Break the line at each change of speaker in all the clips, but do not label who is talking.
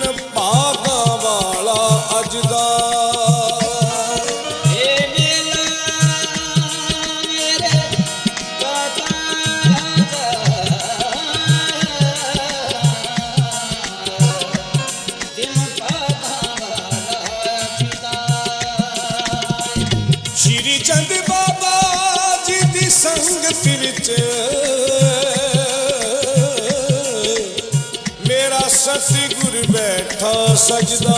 भागा वाला अजदा श्री चंद बाबा जी दी संगत विच मेरा सतगुर बैठा सजदा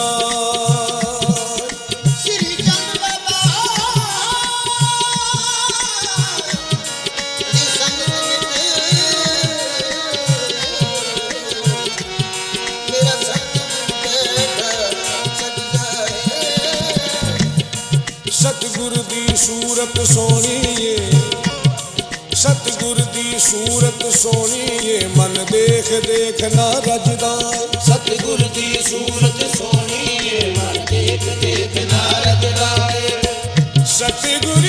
श्री चंद बाबा दी संगत विच मेरा सतगुर बैठा सजदा
सतगुर दी सूरत सोहनी सतगुर दी सूरत सोहनी मन देख देख ना रजदा
सतगुर दी सूरत सोहनी मन देख देख ना रजदा
सतगुर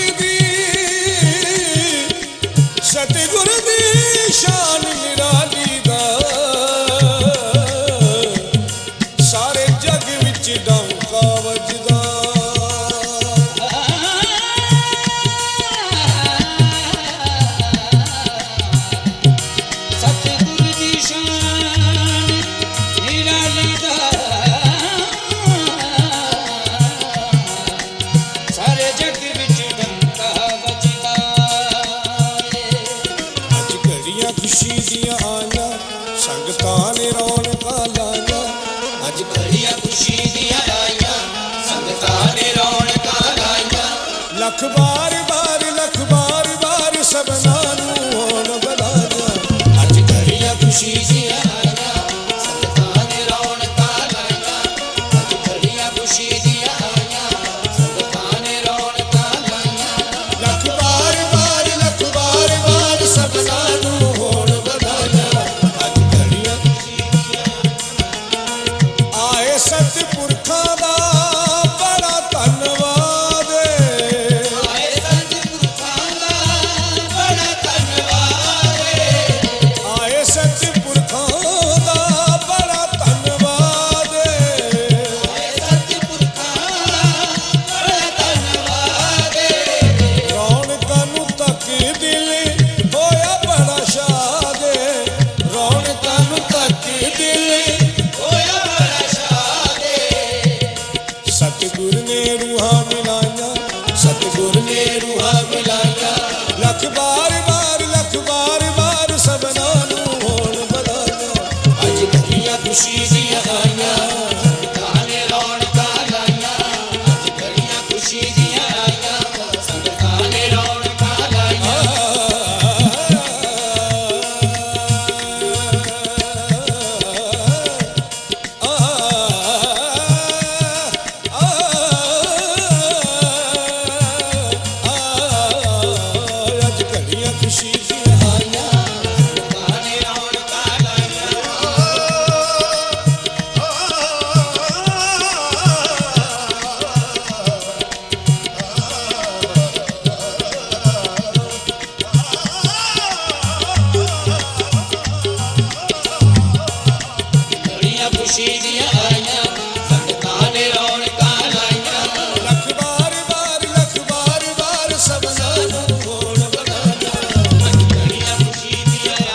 दी शान निराली दा सारे जग विच डंका वजदा खुशी दियां आया संगतां ने रौनकां लाया
अज घड़ियां खुशी दियां आया संगतां ने रौनकां लाया
लख बार बार सबना नूं होण बधाइयां
अज घड़ियां खुशी दियां आया संगतां ने रौनकां लाया अज घड़ियां खुशी दियां आया संगतां ने रौनकां लाया
लख बार सबना नूं होण आए सतपुरखां दा बड़ा धन्नवाद
आए सतपुरखां दा बड़ा धन्नवाद
आए सतपुरखां दा बड़ा धन्नवाद
आए सतपुरखां दा बड़ा धन्नवाद
रौनकां नूं तक दिल होया बड़ा शाद रौनकां नूं तक दिल सतगुर ने रूहां मिलाया सतगुर ने रूहां मिलाया लख बार सबना नूं होण बधाइयां
अज घड़ियां खुशी दियां आया संगतां ने रौनकां लाया अज घड़ियां खुशी दियां आया संगतां ने रौनकां लाया
खुशी दियां आया
संगतां ने रौनकां लाया घड़ियां खुशी दियां आया संगतां ने रौनकां लाया
लख बार सबना नूं होण बधाइयां
अज घड़ियां खुशी दियां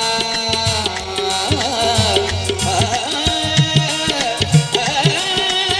आया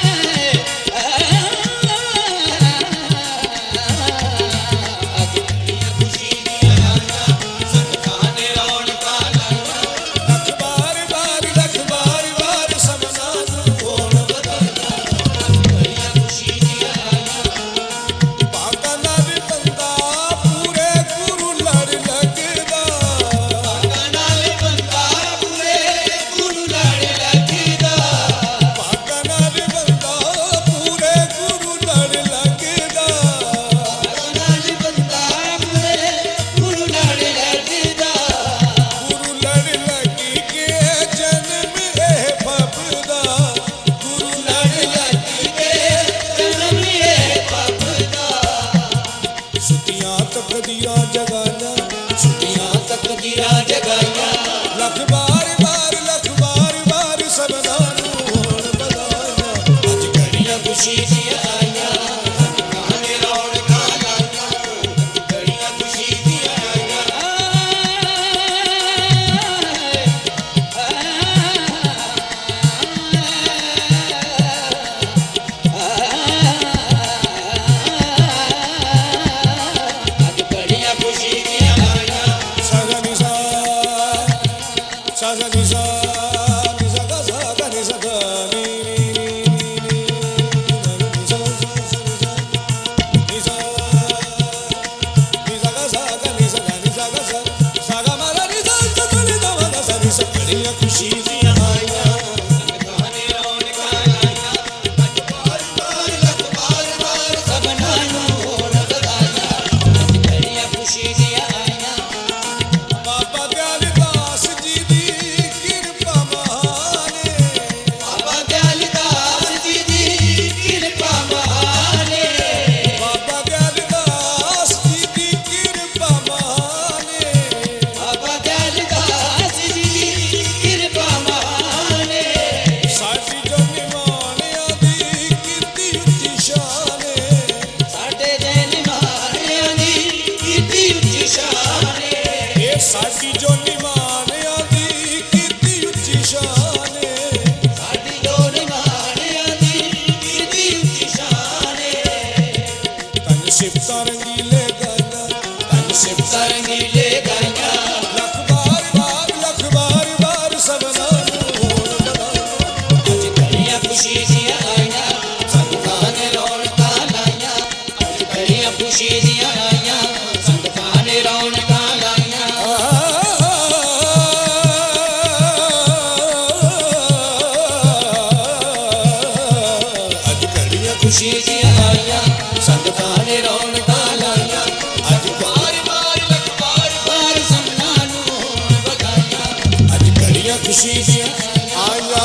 खुशी दियां आईयां संगतां ने रौनकां लाईयां अज बार बार लख बार बार सबना नूं होण बधाईयां
अज घड़ियां खुशी दियां आईयां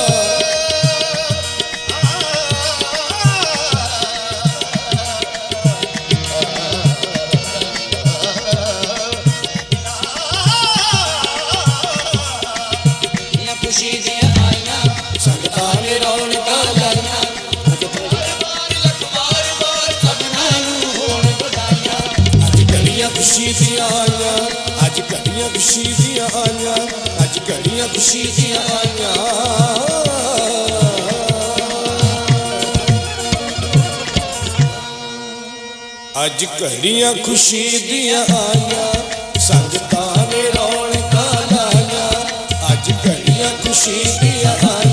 खुशी दियां आईयां संगतां ने रौनकां लाईयां अज बार बार लख बार बार सबना नूं होण बधाईयां
अज घड़ियां खुशी दियां आईयां अज घड़ियां खुशी दियां आईयां अज घड़ियां खुशी दियां आईयां अज घड़ियां खुशी दियां आईयां संगतां ने रौनकां लाईयां अज घड़ियां खुशी दियां